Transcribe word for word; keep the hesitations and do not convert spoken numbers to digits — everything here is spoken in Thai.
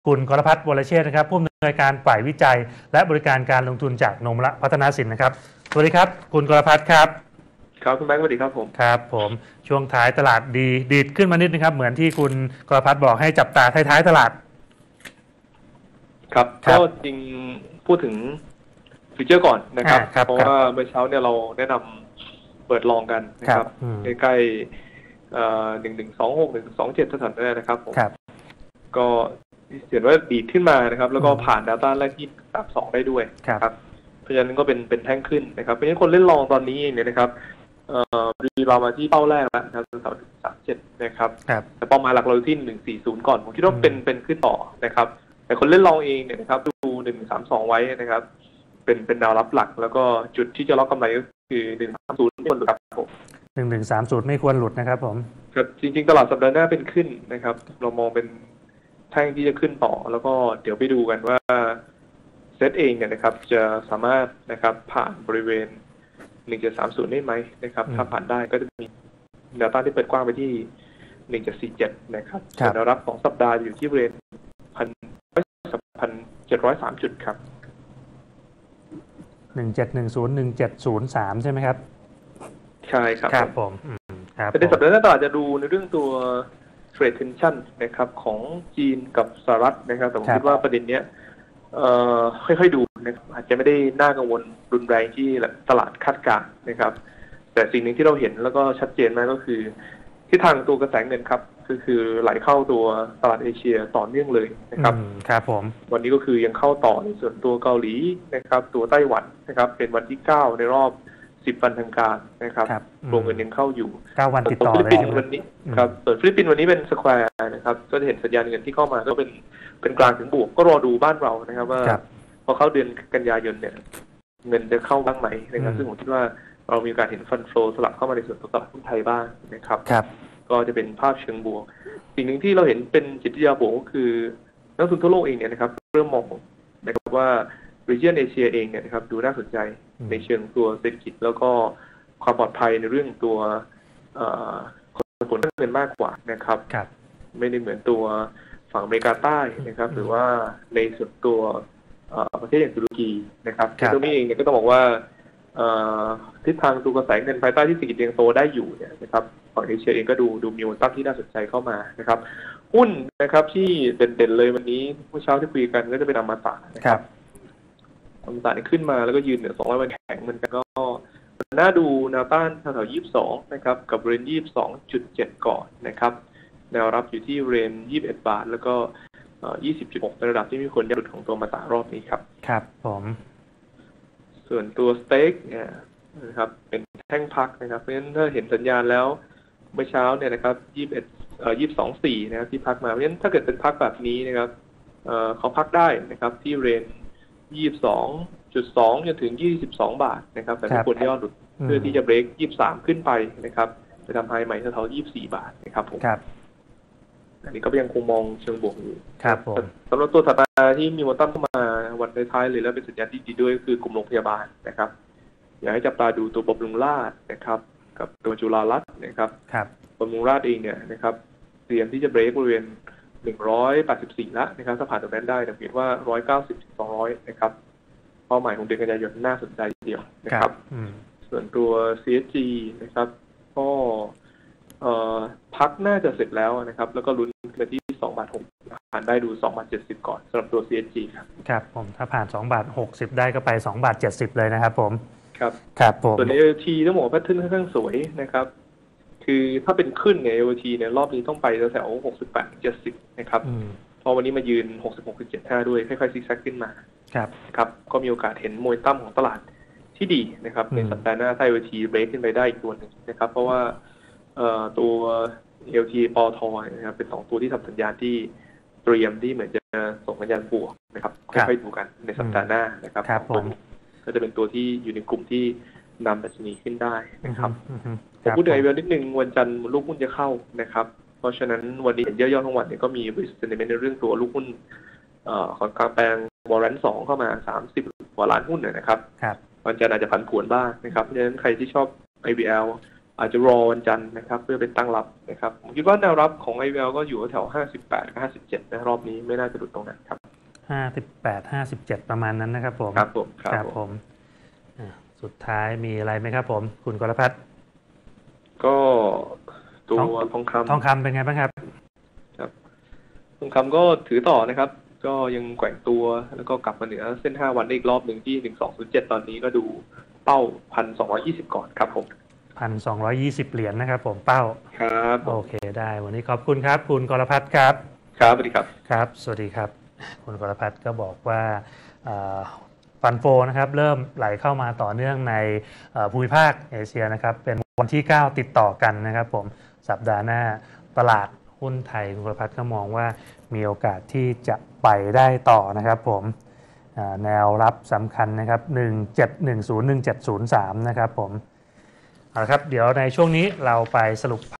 คุณกรพัฒน์ วรเชษฐ์นะครับผู้อำนวยการฝ่ายวิจัยและบริการการลงทุนจากโนมุระพัฒนาสินนะครับสวัสดีครับคุณกรพัฒน์ครับครับคุณแบงค์สวัสดีครับผมครับผมช่วงท้ายตลาดดีดีดขึ้นมานิดนะครับเหมือนที่คุณกรพัฒน์บอกให้จับตาท้ายๆตลาดครับก็จริงพูดถึงฟิวเจอร์ก่อนนะครับเพราะว่าเมื่อเช้าเนี่ยเราแนะนำเปิดลองกันนะครับใกล้ๆหนึ่งหนึ่งสองหกหนึ่งสองเจ็ดสถานการณ์นะครับผมก็เห็นว่าดีดขึ้นมานะครับแล้วก็ผ่านแนวต้านแรกที่สามสองได้ด้วยครับเพราะฉะนั้นก็เป็นเป็นแท่งขึ้นนะครับเพราะฉะนั้นคนเล่นลองตอนนี้เนี่ยนะครับดีเรามาที่เป้าแรกแล้วนะครับสามสามเจ็ดนะครับแต่เป้าหมายหลักเราที่หนึ่งสี่ศูนย์ก่อนผมคิดว่าเป็นเป็นขึ้นต่อนะครับแต่คนเล่นลองเองเนี่ยนะครับดูหนึ่งสามสองไว้นะครับเป็นเป็นแนวรับหลักแล้วก็จุดที่จะล็อกกำไรก็คือหนึ่งสามศูนย์ไม่ควรหลุดครับผมหนึ่งหนึ่งสามศูนย์ไม่ควรหลุดนะครับผมครับจริงๆตลาดสัปดาห์หน้าเป็นขึ้นนะครับเรามองเป็นแท่งที่จะขึ้นต่อแล้วก็เดี๋ยวไปดูกันว่าเซตเองเนี่ยนะครับจะสามารถนะครับผ่านบริเวณหนึ่งเจ็ดสามศูนย์ได้ไหมนะครับถ้าผ่านได้ก็จะมีแนวต้านที่เปิดกว้างไปที่หนึ่งเจ็ดสี่เจ็ดนะครับแนวรับของสัปดาห์อยู่ที่บริเวณพันพันเจ็ดร้อยสามจุดครับหนึ่งเจ็ดหนึ่งศูนย์หนึ่งเจ็ดศูนย์สามใช่ไหมครับใช่ครับครับผมครับในสัปดาห์หน้าตลาดจะดูในเรื่องตัวtrade tension นะครับของจีนกับสหรัฐนะครับแต่ผมคิดว่าประเด็นเนี้ยค่อยๆดูนะครับอาจจะไม่ได้น่ากังวลรุนแรงที่ตลาดคาดการณ์นะครับแต่สิ่งหนึ่งที่เราเห็นแล้วก็ชัดเจนมากก็คือทิศทางตัวกระแสเงินครับคือคือไหลเข้าตัวตลาดเอเชียต่อเนื่องเลยนะครับครับผมวันนี้ก็คือยังเข้าต่อในส่วนตัวเกาหลีนะครับตัวไต้หวันนะครับเป็นวันที่เก้าในรอบสิบวันทางการนะครับโรงเงินยังเข้าอยู่เก้าวันติดต่อเลยวันนี้ครับส่วนฟิลิปปินส์วันนี้เป็นสแควร์นะครับก็จะเห็นสัญญาณเงินที่เข้ามาก็เป็นเป็นกลางถึงบวกก็รอดูบ้านเรานะครับว่าพอเข้าเดือนกันยายนเนี่ยเงินจะเข้าบ้างไหมนะครับซึ่งผมคิดว่าเรามีโอกาสเห็นฟันโฟลสลับเข้ามาในส่วนของตลาดหุ้นไทยบ้างนะครับก็จะเป็นภาพเชิงบวกสิ่งหนึ่งที่เราเห็นเป็นจิตวิทยาบวกก็คือนักลงทุนทั่วโลกเองเนี่ยนะครับเริ่มมองนะครับว่าregion เอเชียเองเนี่ยนะครับดูน่าสนใจในเชิงตัวเศรษฐกิจแล้วก็ความปลอดภัยในเรื่องตัวผลเงินมากกว่านะครับไม่ได้เหมือนตัวฝั่งอเมริกาใต้นะครับหรือว่าในส่วนตัวประเทศอย่างตุรกีนะครับตรงนี้เองเนี่ยก็ต้องบอกว่าทิศทางตัวกระแสเงินภายใต้ที่เศรษฐกิจยังโตได้อยู่เนี่ยนะครับฝั่งเอเชียเองก็ดูดูมีโมเมนตัมที่น่าสนใจเข้ามานะครับหุ้นนะครับที่เด่นๆเลยวันนี้เมื่อเช้าที่คุยกันก็จะเป็นอมตะนะครับอมตะนี่ขึ้นมาแล้วก็ยืนเหนือสองร้อยวันแข็งเหมือนกันก็น่าดูแนวต้านแถวๆยี่สิบสองนะครับกับบริเวณ ยี่สิบสองจุดเจ็ด ก่อนนะครับแนวรับอยู่ที่บริเวณยี่สิบเอ็ดบาทแล้วก็ ยี่สิบจุดหก ในระดับที่มีคนอยากหลุดของตัวอมตะรอบนี้ครับครับผมส่วนตัวสเต็กเนี่ยนะครับเป็นแท่งพักนะครับเพราะฉะนั้นถ้าเห็นสัญญาณแล้วเมื่อเช้าเนี่ยนะครับยี่สิบเอ็ดเอ่อยี่สิบสองจุดสี่นะครับที่พักมาเพราะฉะนั้นถ้าเกิดเป็นพักแบบนี้นะครับเอ่อเขาพักได้นะครับที่เรนยี่สิบสองจุดสอง จนถึงยี่สิบสองบาทนะครับแต่ไม่ควรย่อหลุดเพื่อที่จะเบรกยี่สิบสามขึ้นไปนะครับจะทำไฮใหม่เท่าๆยี่สิบสี่บาทนะครับผมครับอันนี้ก็ยังคงมองเชิงบวกอยู่ครับผมสำหรับตัวถัดมาที่มีโมเมนตัมเข้ามาวันท้ายๆเลยแล้วเป็นสัญญาณที่ดีด้วยคือกลุ่มโรงพยาบาลนะครับอยากให้จับตาดูตัวบำรุงราษฎร์นะครับกับตัวจุฬารัตน์นะครับบำรุงราษฎร์เองเนี่ยนะครับเตรียมที่จะเบรกบริเวณหนึ่งร้อยแปดสิบสี่แล้วนะครับถ้าผ่านตรงนั้นได้ผมคิดว่าหนึ่งร้อยเก้าสิบถึงสองร้อยนะครับเป้าหมายของเดือนกันยายนน่าสนใจทีเดียวนะครับส่วนตัว ซี เอส จี นะครับก็พักน่าจะเสร็จแล้วนะครับแล้วก็ลุ้นไปที่สองบาทหกผ่านได้ดูสองบาทเจ็ดสิบก่อนสำหรับตัว ซี เอส จี ครับครับผมถ้าผ่านสองบาทหกสิบได้ก็ไปสองบาทเจ็ดสิบเลยนะครับผมครับครับผมส่วน เอ โอ ที ต้องบอกว่าแพทเทิร์นค่อนข้างสวยนะครับคือถ้าเป็นขึ้นเนี่ย เอ โอ ที เนี่ยรอบนี้ต้องไปแถวๆหกสิบแปดถึงเจ็ดสิบนะครับพอวันนี้มายืน หกสิบหกจุดเจ็ดห้า ด้วยค่อยๆซิกแซกขึ้นมาครับครับก็มีโอกาสเห็นโมเมนตัมของตลาดที่ดีนะครับในสัปดาห์หน้าถ้า เอ โอ ที เบรกขึ้นไปได้อีกตัวนึงนะครับเพราะว่าตัว เอ โอ ที ปตทนะครับเป็นสองตัวที่ทำสัญญาณที่เตรียมที่เหมือนจะส่งสัญญาณบวกนะครับค่อยๆดูกันในสัปดาห์หน้านะครับก็จะเป็นตัวที่อยู่ในกลุ่มที่นำดัชนีขึ้นได้นะครับผมพูดถึงไอ วี แอล นิดนึงวันจันทร์ลูกหุ้นจะเข้านะครับเพราะฉะนั้นวันนี้เห็นย่อๆทั้งวันเนี่ยก็มีบริษัทเซนติเมนต์ในเรื่องตัวลูกหุ้นของกลางแปลงวอร์เรนต์สองเข้ามาสามสิบกว่าล้านหุ้นนะครับวันจันทร์อาจจะผันผวนบ้างนะครับเพราะฉะนั้นใครที่ชอบ ไอ วี แอลอาจจะรอวันจันทร์นะครับเพื่อเป็นตั้งรับนะครับผมคิดว่าแนวรับของ ไอ วี แอล ก็อยู่แถวห้าสิบแปดกับห้าสิบเจ็ดนะรอบนี้ไม่น่าจะหลุดตรงนั้นครับห้าสิบแปด ห้าสิบเจ็ดประมาณนั้นนะครับผมครับผมครับผมสุดท้ายมีอะไรไหมครับผมคุณกรพัฒน์ก็ตัวทองคำทองคำเป็นไงบ้างครับครับทองคำก็ถือต่อนะครับก็ยังแกว่งตัวแล้วก็กลับมาเหนือเส้นห้าวันได้อีกรอบหนึ่งที่หนึ่งสองศูนย์เจ็ดตอนนี้ก็ดูเป้า หนึ่งพันสองร้อยยี่สิบ ก่อนครับผมหนึ่งพันสองร้อยยี่สิบ เหรียญนะครับผมเป้าครับโอเคได้วันนี้ขอบคุณครับคุณกรพัฒน์ครับครับสวัสดีครับครับสวัสดีครับคุณกรพัฒน์ก็บอกว่าฟันโฟนะครับเริ่มไหลเข้ามาต่อเนื่องในภูมิภาคเอเชียนะครับเป็นวันที่เก้าติดต่อกันนะครับผมสัปดาห์หน้าตลาดหุ้นไทยคุณกรพัฒน์ก็มองว่ามีโอกาสที่จะไปได้ต่อนะครับผมแนวรับสำคัญนะครับหนึ่งเจ็ดหนึ่งศูนย์ หนึ่งเจ็ดศูนย์สามนะครับผมเอาละครับเดี๋ยวในช่วงนี้เราไปสรุป